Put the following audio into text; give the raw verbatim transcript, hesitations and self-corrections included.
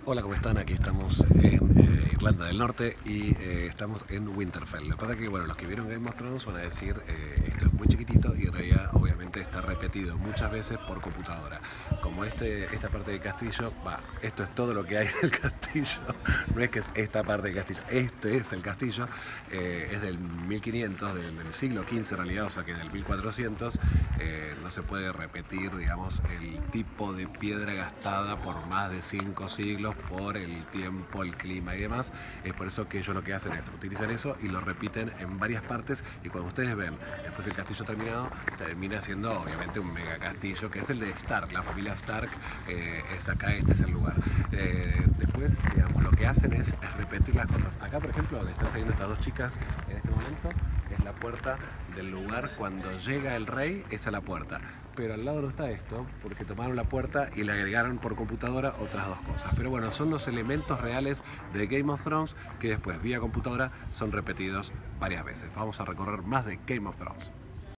Hola, ¿cómo están? Aquí estamos en eh, Irlanda del Norte y eh, estamos en Winterfell. Lo que pasa es que, bueno, los que vieron Game of Thrones van a decir eh, esto es muy chiquitito y en realidad obviamente está repetido muchas veces por computadora. Como este, esta parte del castillo, va, esto es todo lo que hay del castillo, no es que es esta parte del castillo, este es el castillo, eh, es del mil quinientos, del, del siglo quince en realidad, o sea que del mil cuatrocientos, eh, no se puede repetir, digamos, el tipo de piedra gastada por más de cinco siglos por el tiempo, el clima y demás. Es por eso que ellos lo que hacen es utilizar eso y lo repiten en varias partes, y cuando ustedes ven después el castillo terminado, termina siendo obviamente un mega castillo que es el de Stark, la familia Stark. Eh, es acá, este es el lugar. Eh, después, digamos, lo que hacen es, es repetir las cosas. Acá, por ejemplo, donde están saliendo estas dos chicas en este momento, es la puerta del lugar. Cuando llega el rey, esa es la puerta. Pero al lado no está esto, porque tomaron la puerta y le agregaron por computadora otras dos cosas. Pero bueno, son los elementos reales de Game of Thrones que después, vía computadora, son repetidos varias veces. Vamos a recorrer más de Game of Thrones.